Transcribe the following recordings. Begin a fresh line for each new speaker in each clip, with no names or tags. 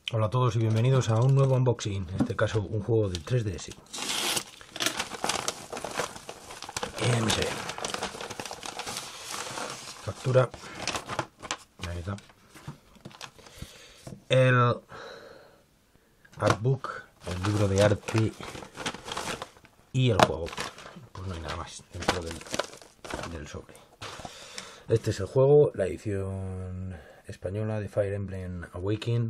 Hola a todos y bienvenidos a un nuevo unboxing, en este caso un juego de 3DS. EMC. Captura. Ahí está. El artbook, el libro de arte y el juego. Pues no hay nada más dentro del sobre. Este es el juego, la edición española de Fire Emblem Awakening.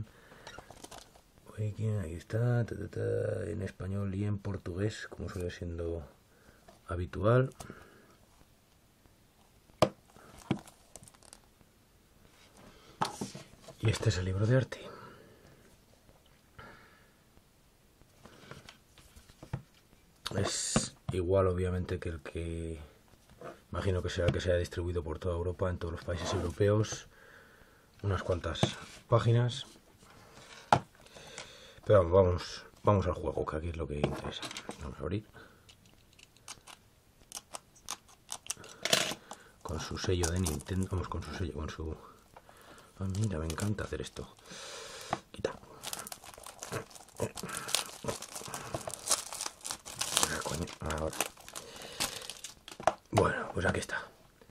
Ahí está, en español y en portugués, como suele siendo habitual. Y este es el libro de arte. Es igual, obviamente, que el que imagino que será el que se haya distribuido por toda Europa, en todos los países europeos. Unas cuantas páginas. Pero vamos al juego, que aquí es lo que interesa. Vamos a abrir. Con su sello de Nintendo. Vamos con su sello, con su... Ah, mira, me encanta hacer esto. Quita. Ah, coño, ahora. Bueno, pues aquí está.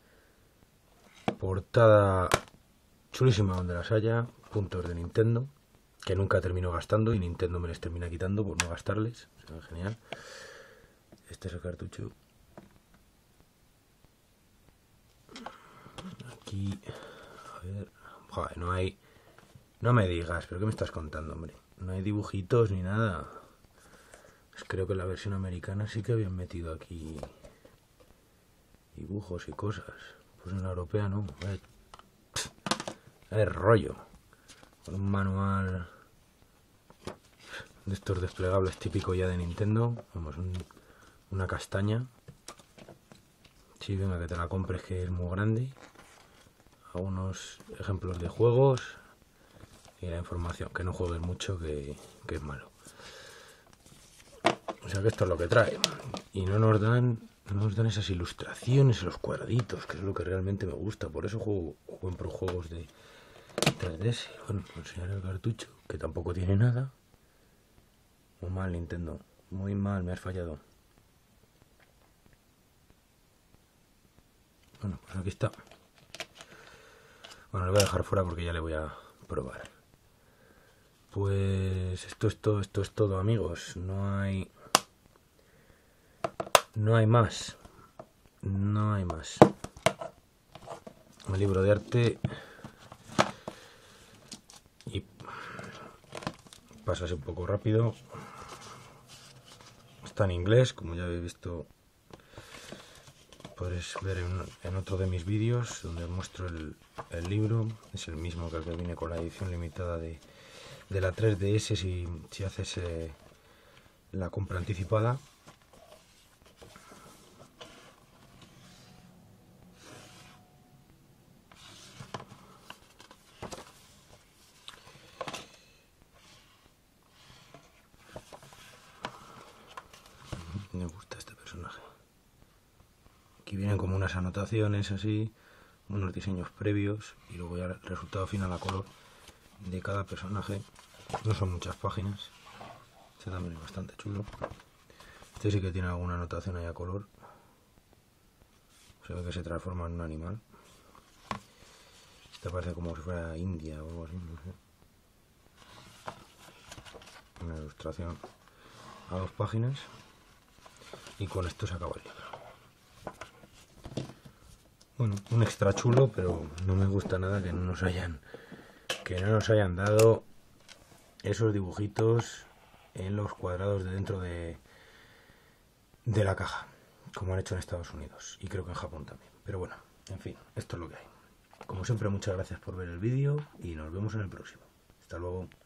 Portada chulísima donde las haya. Puntos de Nintendo, que nunca termino gastando y Nintendo me les termina quitando por no gastarles. O sea, genial. Este es el cartucho. Aquí, a ver. Joder, no hay... No me digas, pero ¿qué me estás contando, hombre? No hay dibujitos ni nada. Pues creo que en la versión americana sí que habían metido aquí dibujos y cosas. Pues en la europea no. Es rollo. Con un manual de estos desplegables típico ya de Nintendo. Vamos, una castaña. Sí, venga, que te la compres, que es muy grande. Algunos ejemplos de juegos. Y la información, que no juegues mucho, que es malo. O sea que esto es lo que trae. Y no nos dan esas ilustraciones, los cuadraditos, que es lo que realmente me gusta. Por eso compro juegos de 3DS. Bueno, enseñar el cartucho, que tampoco tiene nada. Muy mal, Nintendo. Muy mal, me has fallado. Bueno, pues aquí está. Bueno, lo voy a dejar fuera porque ya le voy a probar. Pues esto es todo, amigos. No hay más. No hay más. El libro de arte. Y pasase un poco rápido. Está en inglés, como ya habéis visto. Podréis ver en otro de mis vídeos donde os muestro el libro. Es el mismo que el que viene con la edición limitada de la 3DS si haces la compra anticipada. Me gusta este personaje. Aquí vienen como unas anotaciones así, unos diseños previos y luego ya el resultado final a color de cada personaje. No son muchas páginas. Este también es bastante chulo. Este sí que tiene alguna anotación ahí a color. Se ve que se transforma en un animal. Este parece como si fuera India o algo así, no sé. Una ilustración a 2 páginas. Y con esto se acaba el libro. Bueno, un extra chulo, pero no me gusta nada que no nos hayan dado esos dibujitos en los cuadrados de dentro de la caja, como han hecho en Estados Unidos y creo que en Japón también. Pero bueno, en fin, esto es lo que hay. Como siempre, muchas gracias por ver el vídeo y nos vemos en el próximo. Hasta luego.